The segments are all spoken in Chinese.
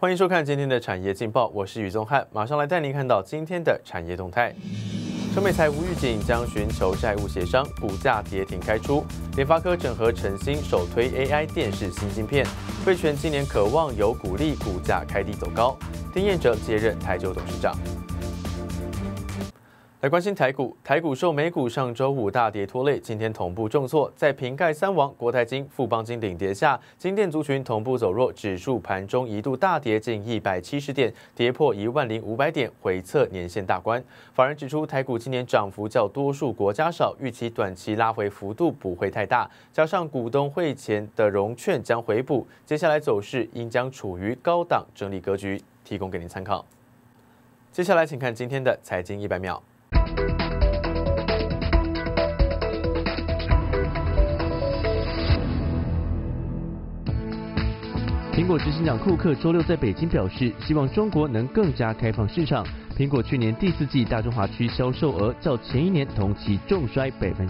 欢迎收看今天的产业劲报，我是宇宗翰，马上来带您看到今天的产业动态。车美财无预警将寻求债务协商，股价跌停开出。联发科整合晨芯，首推 AI 电视新晶片。汇权今年渴望有股利，股价开低走高。丁彦哲接任台酒董事长。来关心台股，台股受美股上周五大跌拖累，今天同步重挫，在瓶盖三王国泰金、富邦金领跌下，金电族群同步走弱，指数盘中一度大跌近170点，跌破10500点，回测年线大关。法人指出，台股今年涨幅较多数国家少，预期短期拉回幅度不会太大，加上股东会前的融券将回补，接下来走势应将处于高档整理格局，提供给您参考。接下来请看今天的财经100秒。 苹果执行长库克周六在北京表示，希望中国能更加开放市场。苹果去年第4季大中华区销售额较前一年同期重衰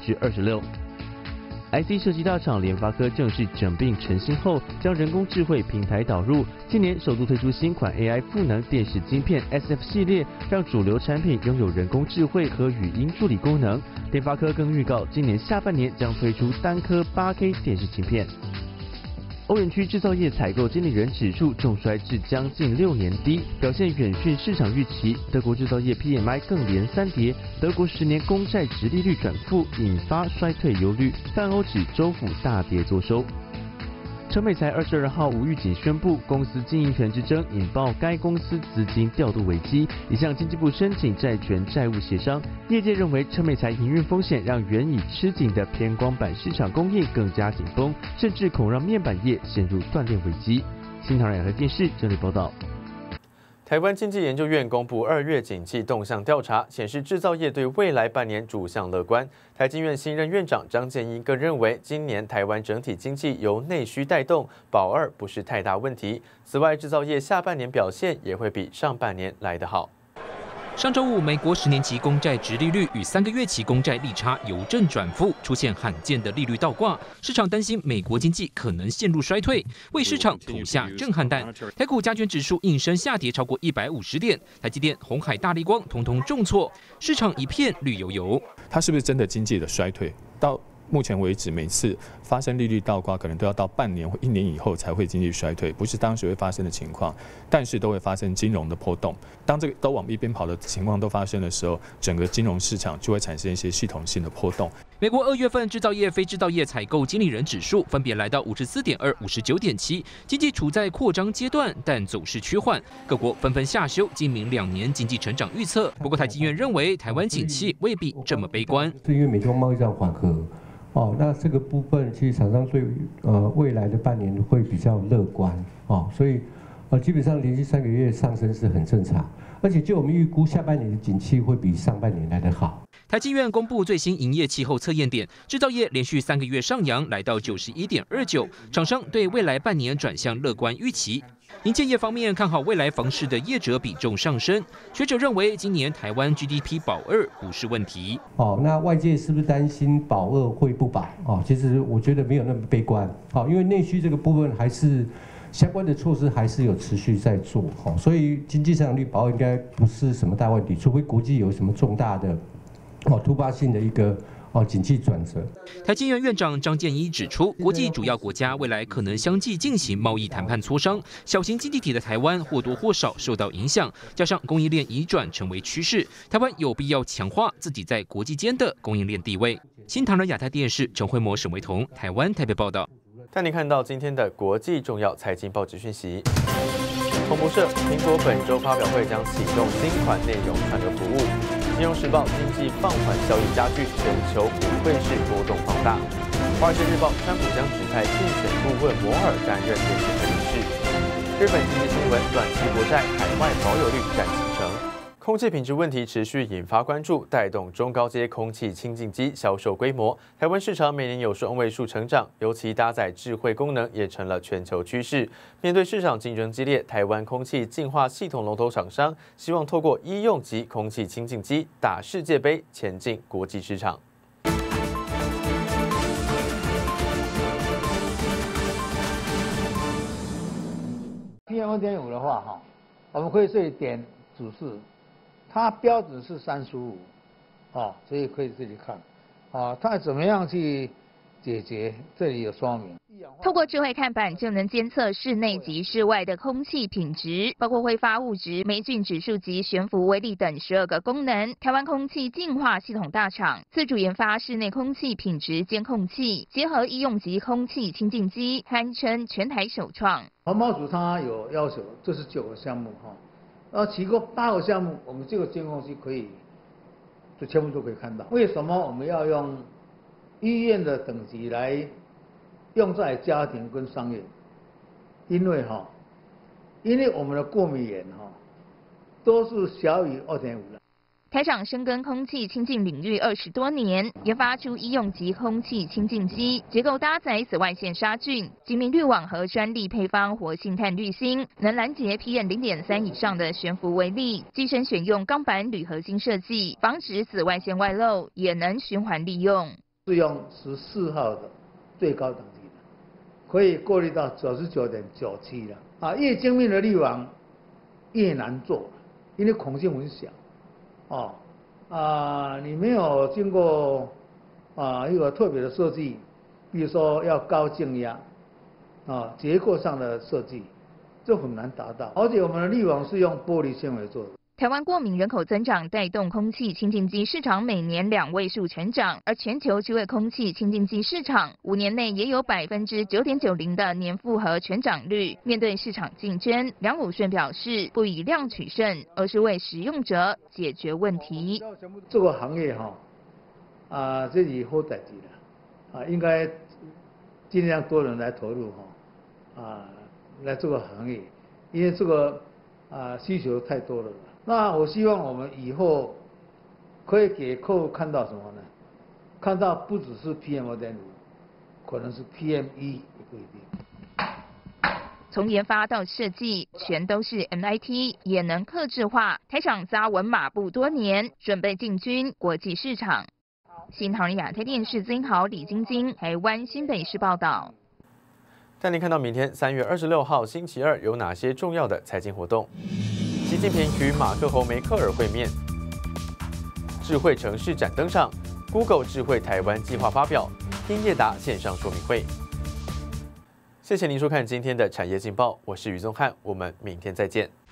26%。IC 设计大厂联发科正式整并晨芯后，将人工智慧平台导入，今年首度推出新款 AI 赋能电视晶片 SF 系列，让主流产品拥有人工智慧和语音助理功能。联发科更预告，今年下半年将推出单颗 8K 电视晶片。欧元区制造业采购经理人指数重衰至将近6年低，表现远逊市场预期。德国制造业 PMI 更连3跌，德国10年公债殖利率转负，引发衰退忧虑。泛欧指周五大跌作收。车美财22号无预警宣布，公司经营权之争引爆该公司资金调度危机，已向经济部申请债权债务协商。业界认为，车美财营运风险让原已吃紧的偏光板市场供应更加紧绷，甚至恐让面板业陷入断链危机。新唐人亚太电视整理报道。 台湾经济研究院公布2月景气动向调查，显示制造业对未来半年主向乐观。台经院新任院长张建一更认为，今年台湾整体经济由内需带动，保二不是太大问题。此外，制造业下半年表现也会比上半年来得好。 上周五，美国10年期公债殖利率与3个月期公债利差由正转负，出现罕见的利率倒挂。市场担心美国经济可能陷入衰退，为市场吐下震撼弹。台股加权指数应声下跌超过150点，台积电、鸿海、大立光统统重挫，市场一片绿油油。 它是不是真的经济的衰退？到目前为止，每次发生利率倒挂，可能都要到半年或1年以后才会经济衰退，不是当时会发生的情况，但是都会发生金融的波动。当这个都往一边跑的情况都发生的时候，整个金融市场就会产生一些系统性的波动。 美国2月份制造业、非制造业采购经理人指数分别来到54.2、59.7，经济处在扩张阶段，但走势趋缓。各国纷纷下修今明2年经济成长预测。不过，台积院认为台湾景气未必这么悲观， 是因为美中贸易战缓和。那这个部分其实厂商对未来的半年会比较乐观所以基本上连续3个月上升是很正常，而且就我们预估下半年的景气会比上半年来得好。 台积院公布最新营业气候测验点，制造业连续3个月上扬，来到91.29，厂商对未来半年转向乐观预期。营建业方面看好未来房市的业者比重上升，学者认为今年台湾 GDP 保2不是问题。 那外界是不是担心保2会不保？其实我觉得没有那么悲观。因为内需这个部分还是相关的措施还是有持续在做，所以经济成长率保2应该不是什么大问题，除非国际有什么重大的突发性的一个景气转折。 台经院院长张建一指出，国际主要国家未来可能相继进行贸易谈判磋商，小型经济体的台湾或多或少受到影响，加上供应链移转成为趋势，台湾有必要强化自己在国际间的供应链地位。新唐人亚太电视陈慧模、沈维彤，台湾台北报道。 带您看到今天的国际重要财经报纸讯息。彭博社，苹果本周发表会将启动新款内容串流服务。金融时报，经济放缓效应加剧，全球股汇市波动放大。华尔街日报，川普将指派竞选顾问摩尔担任联准会理事。日本经济新闻，短期国债海外保有率占7成。空气品质问题持续引发关注，带动中高阶空气清净机销售规模。台湾市场每年有双位数成长，尤其搭载智慧功能也成了全球趋势。面对市场竞争激烈，台湾空气净化系统龙头厂商希望透过医用级空气清净机打世界杯，前进国际市场。 PM2.5的话，哈，我们可以这里点指示，它标准是35，啊，所以可以自己看，啊，它怎么样去解决，这里有说明。 透过智慧看板就能监测室内及室外的空气品质，包括挥发物质、霉菌指数及悬浮微粒等12个功能。台湾空气净化系统大厂自主研发室内空气品质监控器，结合医用级空气清净机，堪称全台首创。 环保署它有要求，这是9个项目哈，其中8个项目，我们这个监控器可以，就全部都可以看到。为什么我们要用医院的等级来用在家庭跟商业？因为我们的过敏源都是小于2.5的。 台厂深耕空气清净领域20多年，研发出医用级空气清净机，结构搭载紫外线杀菌、精密滤网和专利配方活性炭滤芯，能拦截 PM0.3 以上的悬浮微粒。机身选用钢板铝合金设计，防止紫外线外漏，也能循环利用。 是用14号的最高等级的，可以过滤到99.97了。越精密的滤网越难做，因为孔径很小。你没有经过一个特别的设计，比如说要高静压结构上的设计，就很难达到。而且我们的滤网是用玻璃纤维做的。 台湾过敏人口增长带动空气清净机市场每年2位数成长，而全球智慧空气清净机市场5年内也有9.90%的年复合成长率。面对市场竞争，梁武顺表示不以量取胜，而是为使用者解决问题。 这个行业这里好代志了应该尽量多人来投入来这个行业，因为这个需求太多了。那我希望我们以后可以给客户看到什么呢？看到不只是 PM2.5，可能是 PM1也不一定。 从研发到设计，全都是 MIT， 也能客制化。台厂扎稳马步多年，准备进军国际市场。新唐人亚太电视曾豪、李晶晶，台湾新北市报道。 带您看到明天3月26号星期二有哪些重要的财经活动。习近平与马克侯梅克尔会面，智慧城市展登上 ，Google 智慧台湾计划发表，英业达线上说明会。谢谢您收看今天的产业劲报，我是于宗翰，我们明天再见。